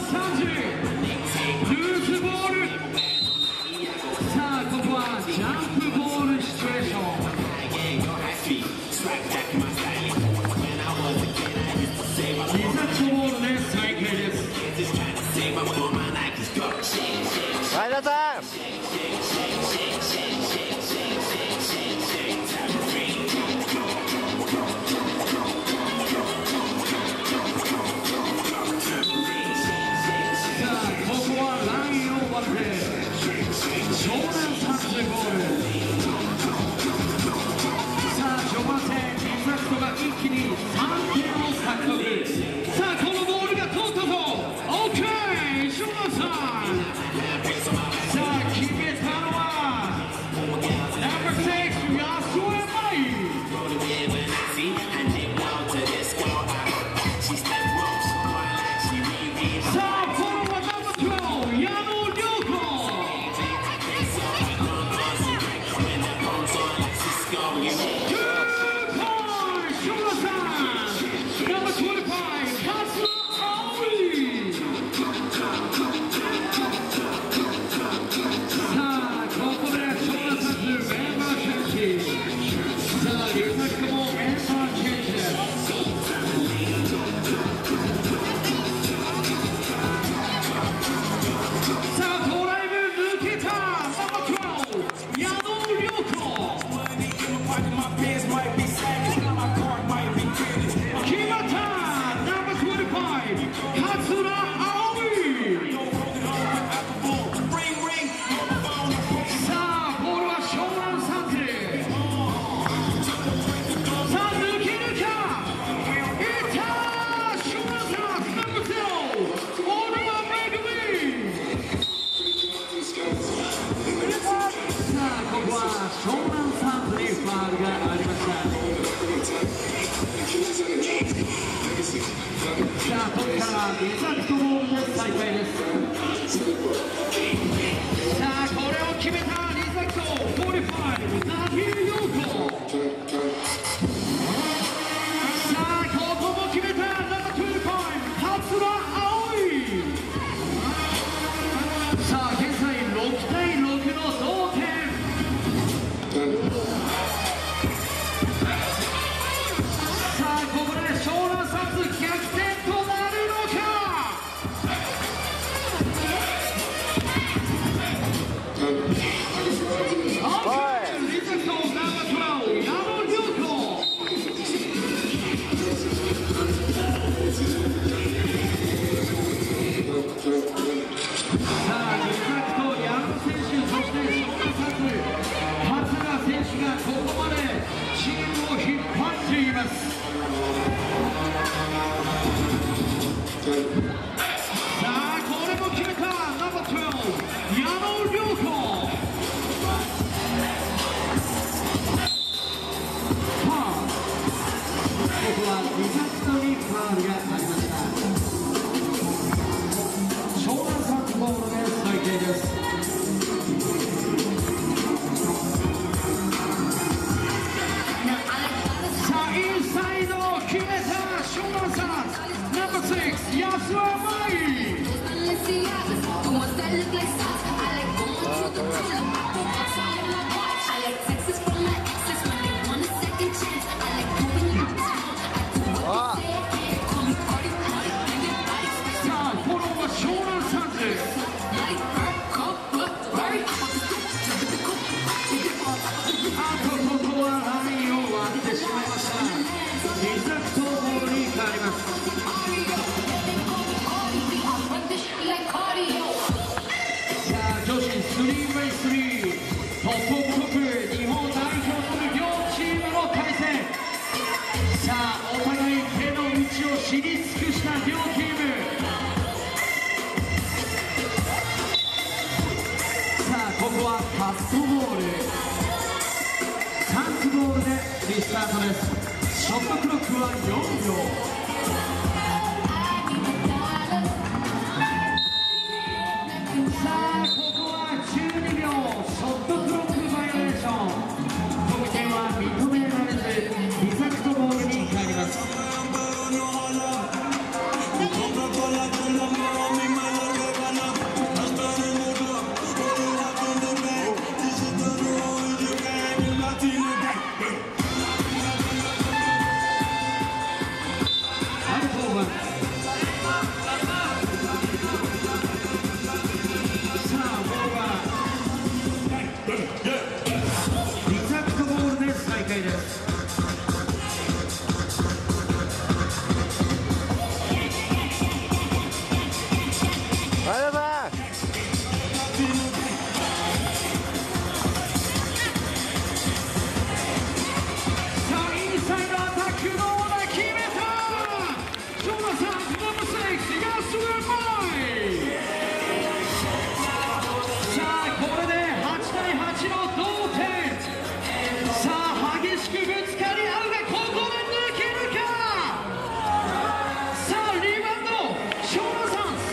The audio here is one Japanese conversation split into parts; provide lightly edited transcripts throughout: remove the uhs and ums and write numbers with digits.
3時ルーズボール。さあここはジャンプボールシチュエーション。リザクトボールで再開です。 前田さん、湘南サンズボール。さあ序盤戦リザクトが一気に3点を獲得。さあこのボールが通ったぞ。 OK 湘南さん。さあ決めたのはナンバー6安尾山。さあフォローはナンバー12矢野涼子。さあここからリザクトボールで再開です。さあこれを決めたリザクト45ナビルヨーコ。さあここも決めたナンバー25桂葵。さあ現在6対6の同点。さあここで湘南サンズ逆転となるのか。リザクトナンバー12矢野涼子。さあリザクト矢野選手、そして湘南サンズ桂選手がここまでチームを引っ張っています。さあこれも決めたナンバー12矢野涼子。ここはリザクトにファウルがありました。湘南サンズボールで再開です。さあインサイドを決めた湘南サンズナンバー6安尾舞。トップオブトップ日本代表する両チームの対戦。さあお互い手の内を知り尽くした両チーム。さあここはカットボール。サンズボールでリスタートです。ショットクロックは4秒。さあここは12秒ショットクロックバイオレーション。得点は認められずリザクトボールに変わります。 前田さん。 さあインサイドアタックのオーダー決めた。ジョナサンナンバー6安村舞。さあこれで8対8の同点。さあ激しくぶつかり合うがここで抜けるか。さあリバウンドジョナサン。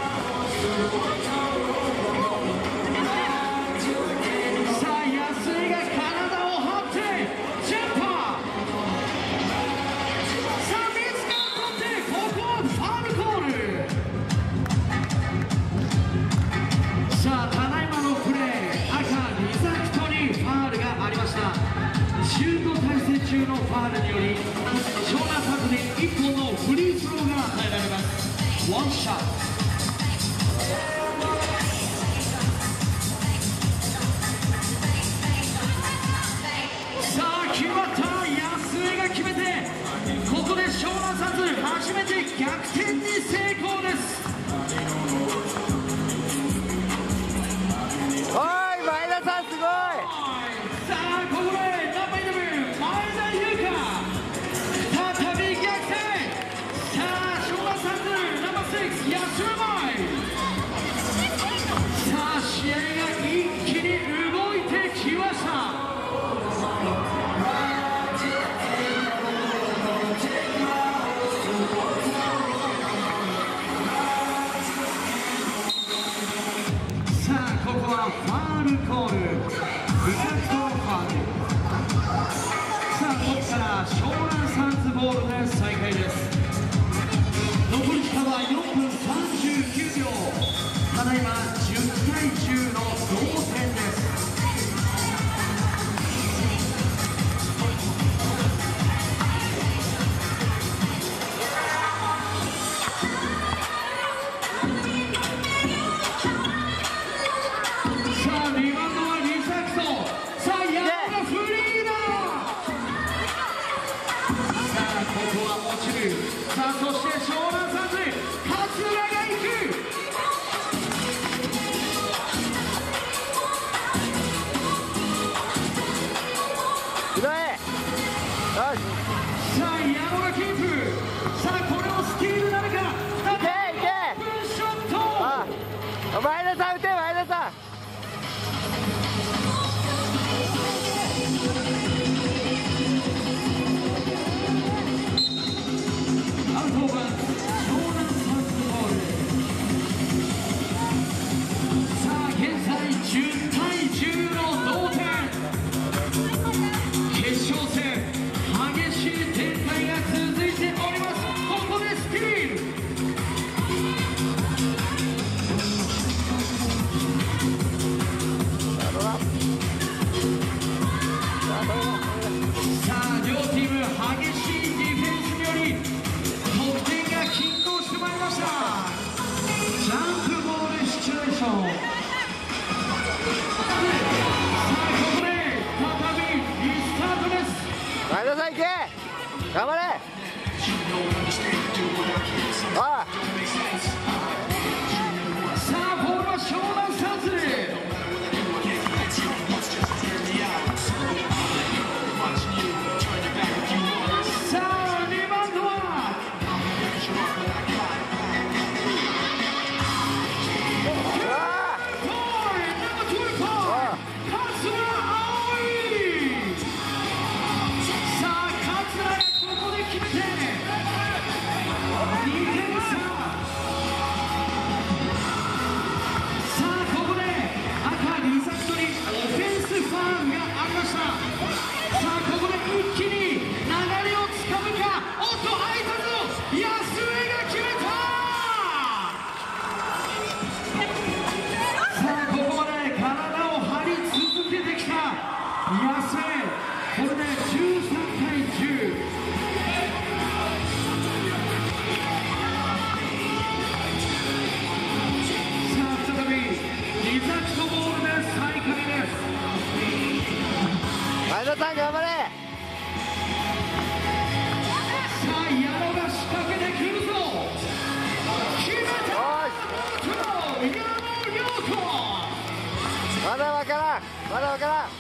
さあ安井が体を張ってジャンパー。さあ自ら取ってここはファウルコール。さあただいまのプレー赤リザクトにファウルがありました。シュート体勢中のファウルによりショーナサンズに1本のフリースローが与えられます。ワンショット。さあ決まった。安井が決めてここで湘南サンズ初めて逆転に成功です。 おい前田さんすごい。 さあここでナンバー11前田優香再び逆転。さあ湘南サンズナンバー6安村舞。さあ試合が一気に動いてきました。さあここはファウルコール。リザクトファウル。さあここから湘南サンズボールで再開です。残り時間は4分39秒。ただいま10対10の同点です。さあリバウンドはリザクト。さあ山がフリーだ。さあここは落ちる。さあそして湘南サンズ桂が行く。 拾え。よし。 さあ矢野がキープ。さあこれをスティールなるか。 いけいけ。 オープンショット。 あ、前田さん打て前田さん。 アウトオーバー湘南サンズボール。さあ現在10対10の同点。決勝戦激しい展開が続いております。ここでスティール。さあ両チーム激しいディフェンスにより得点が均衡してまいりました。ジャンプボールシチュエーション。さあここで再びリスタートです。 前田さん行け。頑張れ。おい。 さあボールは湘南サンズ。さあリバウンドはゴールナンバー25桂葵。さあ桂がここでまだわからん、まだわからん。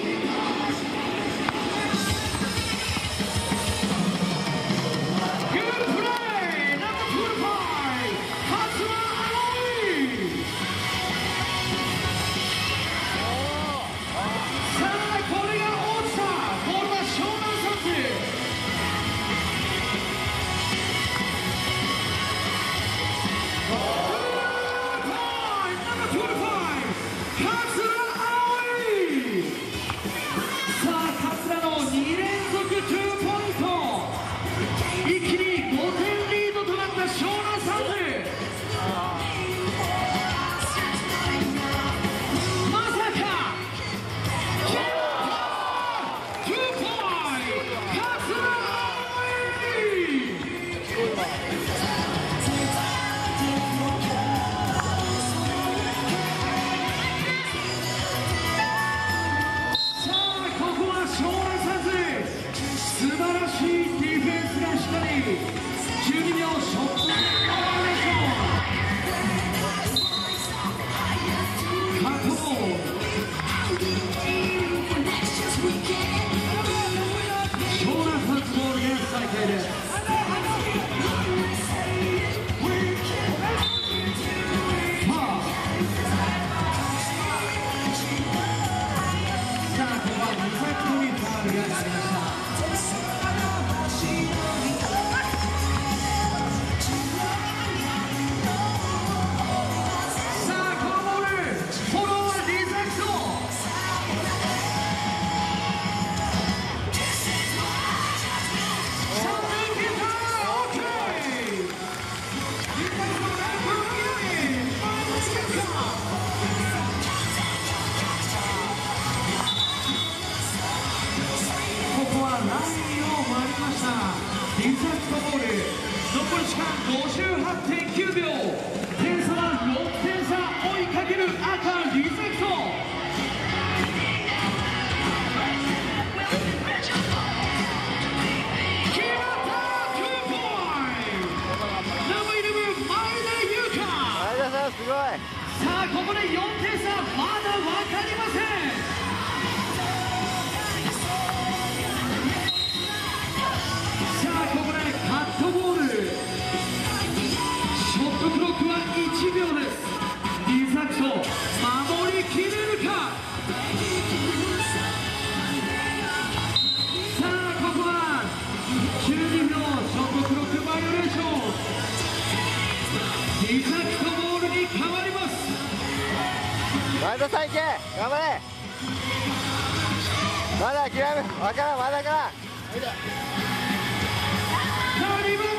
58.9秒、点差は6点差、追いかける赤リゼクト。決まった、2ポイント。ナンバー11、前田優香。 前田さんすごい。 さあここで4点差、まだ分かりません。さあここでカットボール、ショットクロックは1秒です。リザクト守りきれるか。さあここは12秒ショットクロックバイオレーション。リザクトボールに変わります。 前田さんいけ、頑張れ。まだ諦めわからん、まだからん。 さあリバウンド